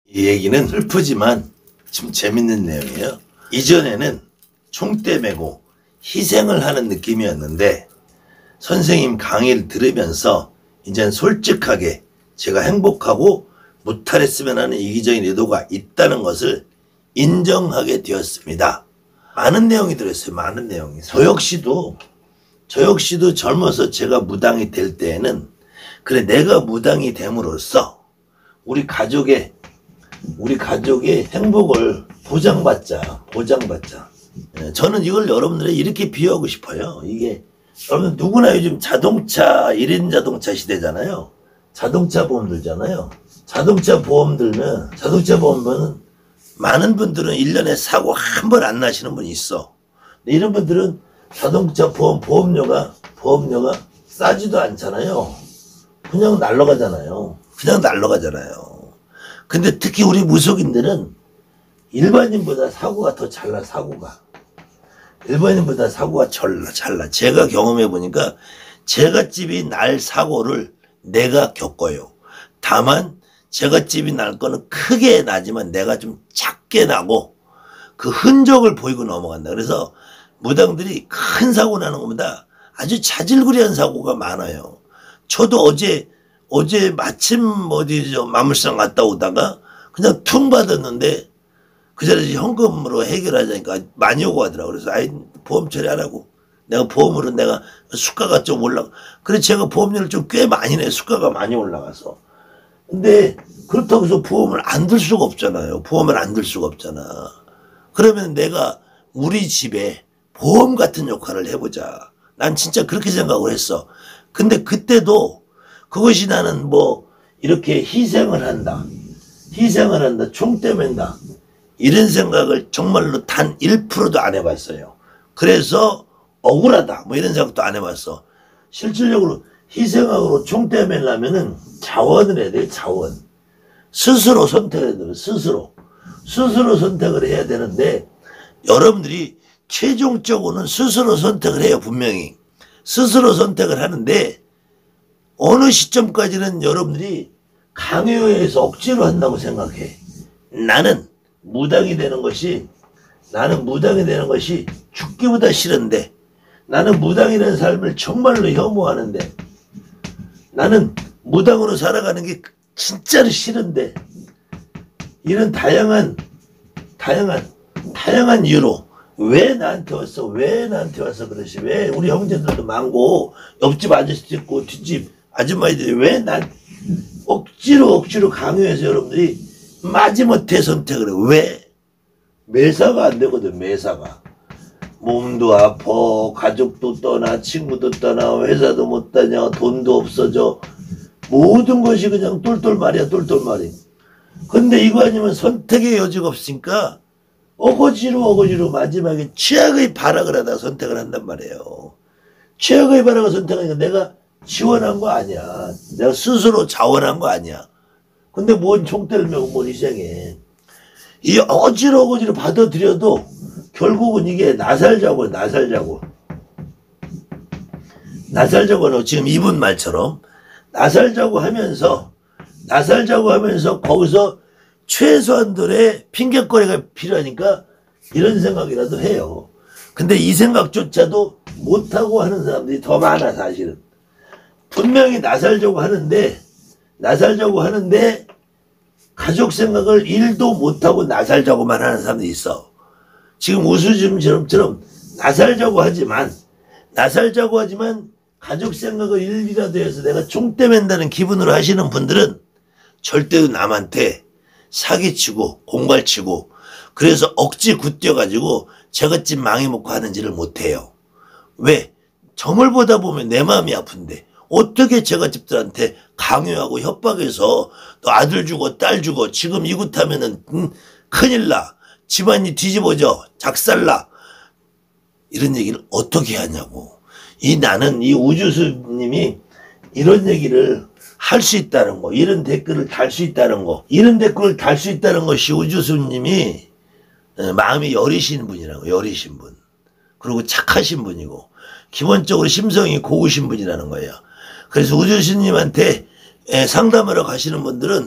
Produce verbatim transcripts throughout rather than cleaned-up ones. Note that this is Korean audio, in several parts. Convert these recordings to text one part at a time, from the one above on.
이 얘기는 슬프지만 좀 재밌는 내용이에요. 이전에는 총대 메고 희생을 하는 느낌이었는데 선생님 강의를 들으면서 이젠 솔직하게 제가 행복하고 무탈했으면 하는 이기적인 의도가 있다는 것을 인정하게 되었습니다. 많은 내용이 들었어요. 많은 내용이. 저 역시도 저 역시도 젊어서 제가 무당이 될 때에는 그래 내가 무당이 됨으로써 우리 가족의 우리 가족의 행복을 보장받자 보장받자. 저는 이걸 여러분들에 이렇게 비유하고 싶어요. 이게 여러분 누구나 요즘 자동차 일 인 자동차 시대잖아요. 자동차 보험 들잖아요. 자동차 보험 들면 자동차 보험은 많은 분들은 일 년에 사고 한 번 안 나시는 분이 있어. 근데 이런 분들은 자동차 보험 보험료가 보험료가 싸지도 않잖아요. 그냥 날라가잖아요. 그냥 날라가잖아요. 근데 특히 우리 무속인들은 일반인보다 사고가 더 잘 나. 사고가 일반인보다 사고가 잘 나. 잘 나. 제가 경험해 보니까 제갓집이 날 사고를 내가 겪어요. 다만 제갓집이 날 거는 크게 나지만 내가 좀 작게 나고 그 흔적을 보이고 넘어간다. 그래서 무당들이 큰 사고 나는 것보다 아주 자질구레한 사고가 많아요. 저도 어제 어제 마침 어디 저 마물상 갔다 오다가 그냥 퉁 받았는데 그 자리에서 현금으로 해결하자니까 많이 오고 하더라고. 그래서 아이 보험 처리하라고. 내가 보험으로 내가 수가가 좀 올라가. 그래서 제가 보험료를 좀 꽤 많이 내. 수가가 많이 올라가서. 근데 그렇다고 해서 보험을 안 들 수가 없잖아요. 보험을 안 들 수가 없잖아. 그러면 내가 우리 집에 보험 같은 역할을 해보자. 난 진짜 그렇게 생각을 했어. 근데 그때도 그것이 나는 뭐 이렇게 희생을 한다. 희생을 한다. 총대 맨다. 이런 생각을 정말로 단 일 퍼센트도 안 해봤어요. 그래서 억울하다. 뭐 이런 생각도 안 해봤어. 실질적으로 희생하고 총대 매려면은 자원을 해야 돼. 자원. 스스로 선택을 해야 돼. 스스로. 스스로 선택을 해야 되는데 여러분들이 최종적으로는 스스로 선택을 해요. 분명히. 스스로 선택을 하는데 어느 시점까지는 여러분들이 강요해서 억지로 한다고 생각해. 나는 무당이 되는 것이 나는 무당이 되는 것이 죽기보다 싫은데 나는 무당이 된 삶을 정말로 혐오하는데 나는 무당으로 살아가는 게 진짜로 싫은데 이런 다양한 다양한 다양한 이유로 왜 나한테 왔어? 왜 나한테 왔어? 그러시? 왜 우리 형제들도 많고 옆집 아저씨도 있고 뒷집 아줌마들이 왜 난 억지로 억지로 강요해서 여러분들이 마지못해 선택을 해. 왜? 매사가 안 되거든. 매사가. 몸도 아파, 가족도 떠나, 친구도 떠나, 회사도 못 다녀, 돈도 없어져. 모든 것이 그냥 똘똘말이야. 똘똘말이. 근데 이거 아니면 선택의 여지가 없으니까 어거지로 어거지로 마지막에 최악의 발악을 하다가 선택을 한단 말이에요. 최악의 발악을 선택하니까 내가 지원한 거 아니야. 내가 스스로 자원한 거 아니야. 근데 뭔 총대를 메고 뭘 희생해. 이 어지러 어거지로 받아들여도 결국은 이게 나살자고 나살자고 나살자고는 지금 이분 말처럼 나살자고 하면서 나살자고 하면서 거기서 최소한들의 핑계거리가 필요하니까 이런 생각이라도 해요. 근데 이 생각조차도 못하고 하는 사람들이 더 많아. 사실은 분명히 나살자고 하는데 나살자고 하는데 가족 생각을 일도 못하고 나살자고만 하는 사람들이 있어. 지금 우수즘처럼 나살자고 하지만 나살자고 하지만 가족 생각을 일이라도 해서 내가 총대 맨다는 기분으로 하시는 분들은 절대로 남한테 사기치고 공갈치고 그래서 억지 굳혀가지고 제갓집 망해먹고 하는지를 못해요. 왜? 점을 보다 보면 내 마음이 아픈데 어떻게 제갓집들한테 강요하고 협박해서 너 아들 주고 딸 주고 지금 이곳하면은 음, 큰일 나. 집안이 뒤집어져. 작살나. 이런 얘기를 어떻게 하냐고. 이 나는 이 우주수님이 이런 얘기를 할 수 있다는 거, 이런 댓글을 달 수 있다는 거, 이런 댓글을 달 수 있다는 것이 우주수님이 마음이 여리신 분이라고. 여리신 분. 그리고 착하신 분이고 기본적으로 심성이 고우신 분이라는 거예요. 그래서 우주수님한테 상담하러 가시는 분들은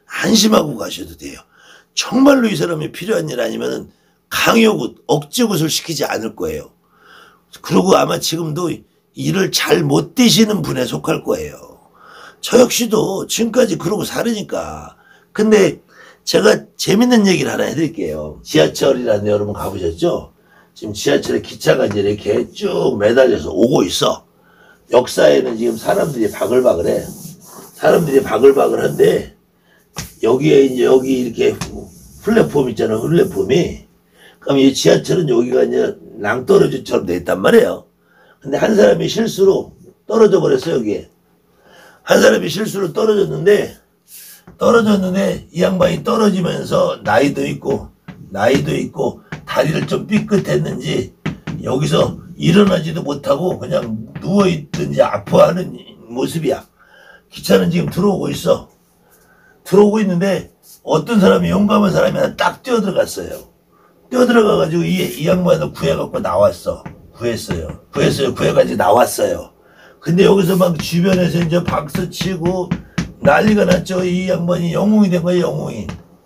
안심하고 가셔도 돼요. 정말로 이 사람이 필요한 일 아니면은 강요굿, 억지굿을 시키지 않을 거예요. 그리고 아마 지금도 일을 잘 못 되시는 분에 속할 거예요. 저 역시도 지금까지 그러고 살으니까. 근데 제가 재밌는 얘기를 하나 해드릴게요. 지하철이라는 데 여러분 가보셨죠? 지금 지하철에 기차가 이제 이렇게 쭉 매달려서 오고 있어. 역사에는 지금 사람들이 바글바글해. 사람들이 바글바글한데 여기에 이제 여기 이렇게 플랫폼 있잖아. 플랫폼이. 그럼 이 지하철은 여기가 이제 낭떠러지처럼 돼 있단 말이에요. 근데 한 사람이 실수로 떨어져 버렸어, 여기에. 한 사람이 실수로 떨어졌는데, 떨어졌는데, 이 양반이 떨어지면서 나이도 있고, 나이도 있고, 다리를 좀 삐끗했는지, 여기서 일어나지도 못하고, 그냥 누워있든지 아파하는 모습이야. 기차는 지금 들어오고 있어. 들어오고 있는데, 어떤 사람이 용감한 사람이 하나 딱 뛰어들어갔어요. 뛰어들어가가지고 이, 이 양반을 구해갖고 나왔어. 구했어요. 구했어요. 구해가지고 나왔어요. 근데 여기서 막 주변에서 이제 박수 치고 난리가 났죠. 이 양반이 영웅이 된 거예요, 영웅이.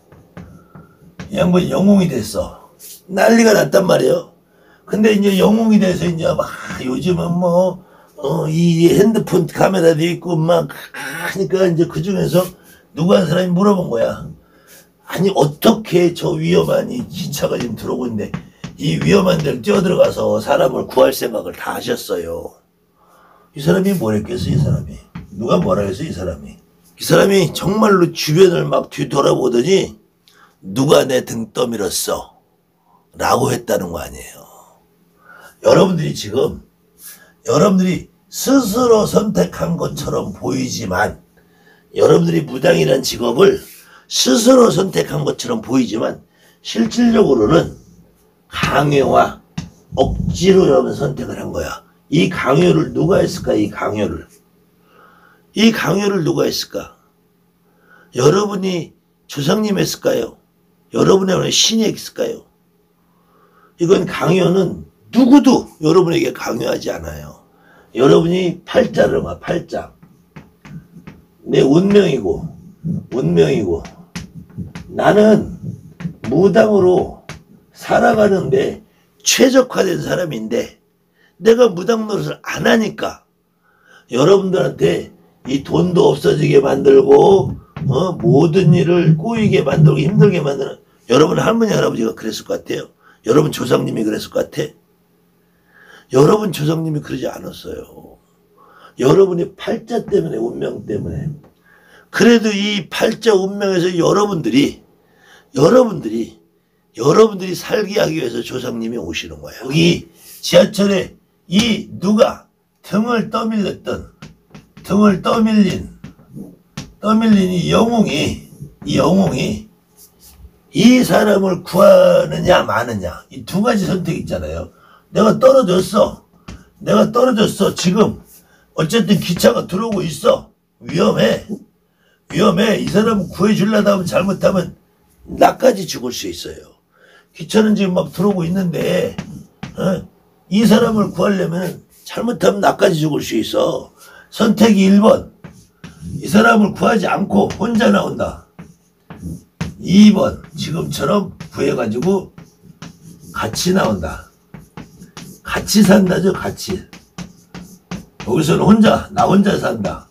이 양반이 영웅이 됐어. 난리가 났단 말이에요. 근데 이제 영웅이 돼서 이제 막 요즘은 뭐, 어, 이 핸드폰 카메라도 있고 막 하니까 이제 그 중에서 누구 한 사람이 물어본 거야. 아니, 어떻게 저 위험한 이 기차가 지금 들어오고 있는데 이 위험한 데를 뛰어들어가서 사람을 구할 생각을 다 하셨어요. 이 사람이 뭘 했겠어, 이 사람이. 누가 뭐라 했어, 이 사람이. 이 사람이 정말로 주변을 막 뒤돌아보더니 누가 내 등 떠밀었어 라고 했다는 거 아니에요. 여러분들이 지금 여러분들이 스스로 선택한 것처럼 보이지만 여러분들이 무당이라는 직업을 스스로 선택한 것처럼 보이지만 실질적으로는 강요와 억지로 여러분 선택을 한 거야. 이 강요를 누가 했을까? 이 강요를. 이 강요를 누가 했을까? 여러분이 조상님 했을까요? 여러분의 신이 했을까요? 이건 강요는 누구도 여러분에게 강요하지 않아요. 여러분이 팔자를 봐, 팔자. 내 운명이고, 운명이고, 나는 무당으로 살아가는데 최적화된 사람인데 내가 무당 노릇을 안 하니까 여러분들한테 이 돈도 없어지게 만들고 어, 모든 일을 꼬이게 만들고 힘들게 만드는 여러분 할머니 할아버지가 그랬을 것 같아요. 여러분 조상님이 그랬을 것 같아. 여러분 조상님이 그러지 않았어요. 여러분이 팔자 때문에 운명 때문에 그래도 이 팔자 운명에서 여러분들이 여러분들이 여러분들이 살게 하기 위해서 조상님이 오시는 거예요. 여기 지하철에 이 누가 등을 떠밀렸던 등을 떠밀린 떠밀린 이 영웅이 이 영웅이 이 사람을 구하느냐 마느냐 이 두 가지 선택 있잖아요. 내가 떨어졌어. 내가 떨어졌어. 지금 어쨌든 기차가 들어오고 있어. 위험해. 위험해. 이 사람 구해주려다 하면 잘못하면 나까지 죽을 수 있어요. 기차는 지금 막 들어오고 있는데 어? 이 사람을 구하려면 잘못하면 나까지 죽을 수 있어. 선택이 일 번. 이 사람을 구하지 않고 혼자 나온다. 이 번. 지금처럼 구해가지고 같이 나온다. 같이 산다죠. 같이. 여기서는 혼자 나 혼자 산다.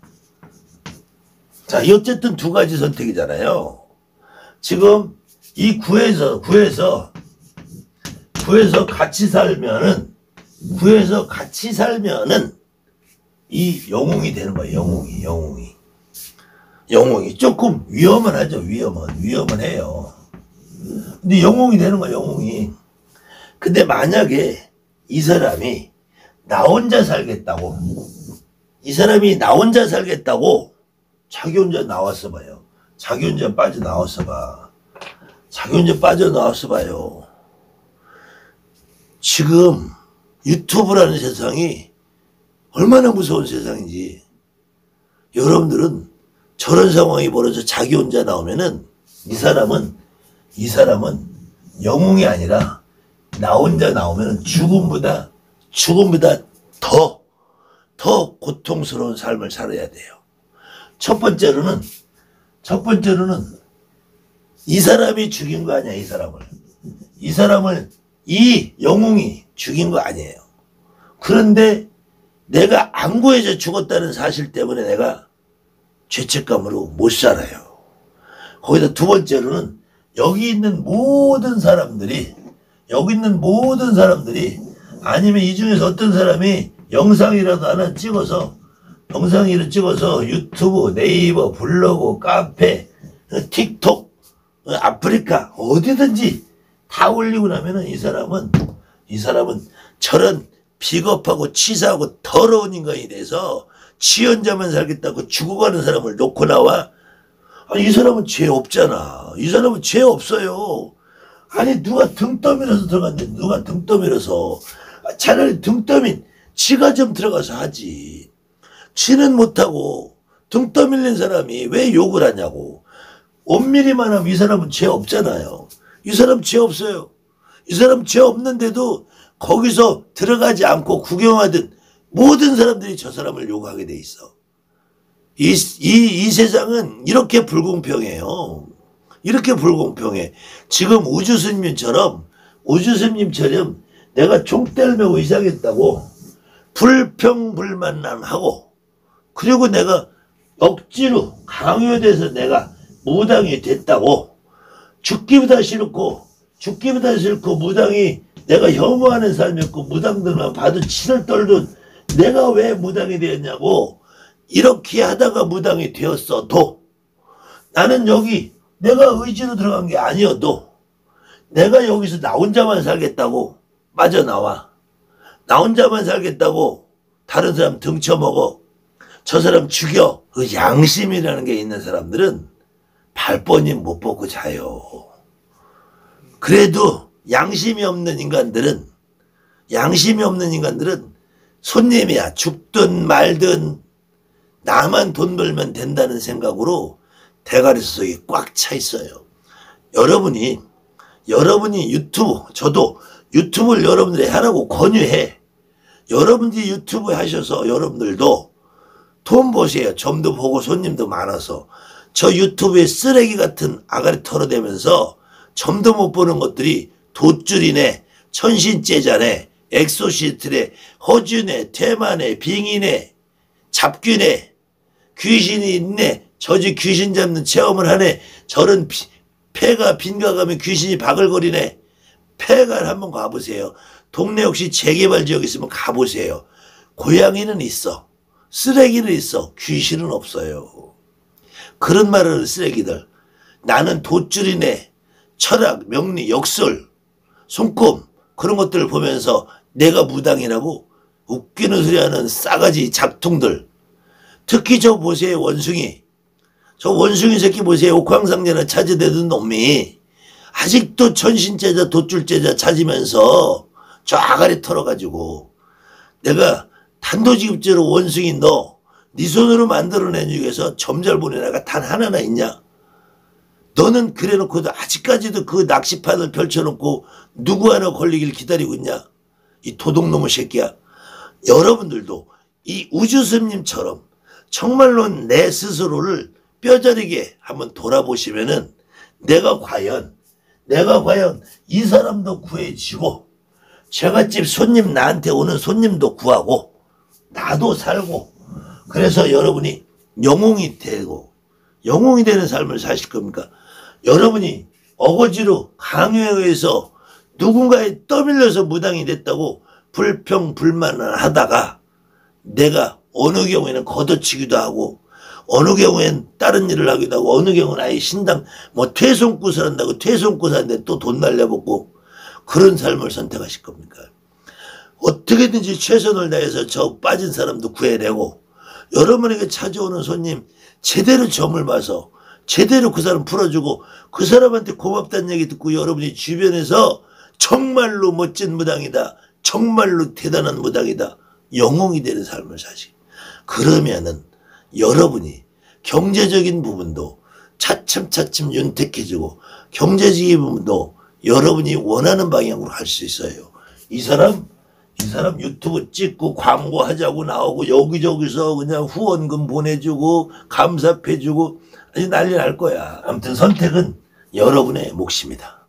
자, 이 어쨌든 두 가지 선택이잖아요. 지금 이 구에서 구에서 구에서 같이 살면은 구에서 같이 살면은 이 영웅이 되는 거예요. 영웅이 영웅이 영웅이 조금 위험은 하죠. 위험은 위험은 해요. 근데 영웅이 되는 거야. 영웅이. 근데 만약에 이 사람이 나 혼자 살겠다고 이 사람이 나 혼자 살겠다고 자기 혼자 나왔어 봐요. 자기 혼자 빠져나왔어 봐. 자기 혼자 빠져나왔어 봐요. 지금 유튜브라는 세상이 얼마나 무서운 세상인지 여러분들은 저런 상황이 벌어져 자기 혼자 나오면은 이 사람은 이 사람은 영웅이 아니라 나 혼자 나오면은 죽음보다 죽음보다 더 더 고통스러운 삶을 살아야 돼요. 첫 번째로는 첫 번째로는 이 사람이 죽인 거 아니야, 이 사람을. 이 사람을 이 영웅이 죽인 거 아니에요. 그런데 내가 안 구해져 죽었다는 사실 때문에 내가 죄책감으로 못 살아요. 거기다 두 번째로는 여기 있는 모든 사람들이 여기 있는 모든 사람들이 아니면 이 중에서 어떤 사람이 영상이라도 하나 찍어서 영상이라도 찍어서 유튜브, 네이버, 블로그, 카페, 틱톡, 아프리카 어디든지 다 올리고 나면은 이 사람은 이 사람은 저런 비겁하고 치사하고 더러운 인간이 돼서 지 혼자만 살겠다고 죽어가는 사람을 놓고 나와. 아니 이 사람은 죄 없잖아. 이 사람은 죄 없어요. 아니 누가 등 떠밀어서 들어갔는데 누가 등 떠밀어서. 차라리 등 떠민 지가 좀 들어가서 하지. 지는 못하고 등 떠밀린 사람이 왜 욕을 하냐고. 엄밀히만 하면 이 사람은 죄 없잖아요. 이 사람 죄 없어요. 이 사람 죄 없는데도 거기서 들어가지 않고 구경하던 모든 사람들이 저 사람을 욕하게 돼 있어. 이, 이, 이 세상은 이렇게 불공평해요. 이렇게 불공평해. 지금 우주스님처럼, 우주스님처럼 내가 총대를 메고 이사겠다고 불평불만하고, 그리고 내가 억지로 강요돼서 내가 무당이 됐다고, 죽기보다 싫고, 죽기보다 싫고, 무당이 내가 혐오하는 삶이었고, 무당들만 봐도 치를 떨던 내가 왜 무당이 되었냐고, 이렇게 하다가 무당이 되었어도, 나는 여기 내가 의지로 들어간 게 아니어도, 내가 여기서 나 혼자만 살겠다고 빠져나와. 나 혼자만 살겠다고 다른 사람 등쳐먹어. 저 사람 죽여. 그 양심이라는 게 있는 사람들은 발버니 못 벗고 자요. 그래도 양심이 없는 인간들은, 양심이 없는 인간들은 손님이야. 죽든 말든 나만 돈 벌면 된다는 생각으로 대가리 속에 꽉 차 있어요. 여러분이, 여러분이 유튜브, 저도 유튜브를 여러분들이 하라고 권유해. 여러분들이 유튜브 하셔서 여러분들도 돈 버세요. 점도 보고 손님도 많아서. 저 유튜브에 쓰레기 같은 아가리 털어대면서 점도 못 보는 것들이 돗줄이네, 천신제자네, 엑소시트네, 허주네, 퇴마네, 빙이네, 잡귀네, 귀신이 있네, 저지 귀신 잡는 체험을 하네, 저런 피, 폐가 빈가 가면 귀신이 바글거리네. 폐가를 한번 가보세요. 동네 혹시 재개발 지역 있으면 가보세요. 고양이는 있어. 쓰레기는 있어. 귀신은 없어요. 그런 말을 하는 쓰레기들. 나는 돗줄이네, 철학, 명리, 역설, 손금 그런 것들을 보면서 내가 무당이라고 웃기는 소리 하는 싸가지 작통들. 특히 저 보세요, 원숭이. 저 원숭이 새끼 보세요. 옥황상제나 차지되던 놈이 아직도 천신제자 돗줄제자 찾으면서 저 아가리 털어가지고, 내가 단도직입적으로 원숭이 너 네 손으로 만들어낸 중에서 점잘 보낸 애가 단 하나나 있냐? 너는 그래놓고도 아직까지도 그 낚시판을 펼쳐놓고 누구 하나 걸리길 기다리고 있냐? 이 도둑놈의 새끼야. 여러분들도 이 우주스님처럼 정말로 내 스스로를 뼈저리게 한번 돌아보시면은 내가 과연 내가 과연 이 사람도 구해지고, 제갓집 손님, 나한테 오는 손님도 구하고, 나도 살고, 그래서 여러분이 영웅이 되고 영웅이 되는 삶을 사실 겁니까? 여러분이 어거지로 강요에 의해서 누군가에 떠밀려서 무당이 됐다고 불평불만을 하다가 내가 어느 경우에는 걷어치기도 하고, 어느 경우엔 다른 일을 하기도 하고, 어느 경우는 아예 신당 뭐 퇴손굿을 한다고 퇴손굿 하는데 또 돈 날려먹고, 그런 삶을 선택하실 겁니까? 어떻게든지 최선을 다해서 저 빠진 사람도 구해내고, 여러분에게 찾아오는 손님 제대로 점을 봐서 제대로 그 사람 풀어주고, 그 사람한테 고맙다는 얘기 듣고 여러분이 주변에서 정말로 멋진 무당이다, 정말로 대단한 무당이다, 영웅이 되는 삶을 사시. 그러면은 여러분이 경제적인 부분도 차츰차츰 윤택해지고, 경제적인 부분도 여러분이 원하는 방향으로 할 수 있어요. 이 사람 이 사람 유튜브 찍고 광고하자고 나오고 여기저기서 그냥 후원금 보내주고 감사패주고 아주 난리 날 거야. 아무튼 선택은 여러분의 몫입니다.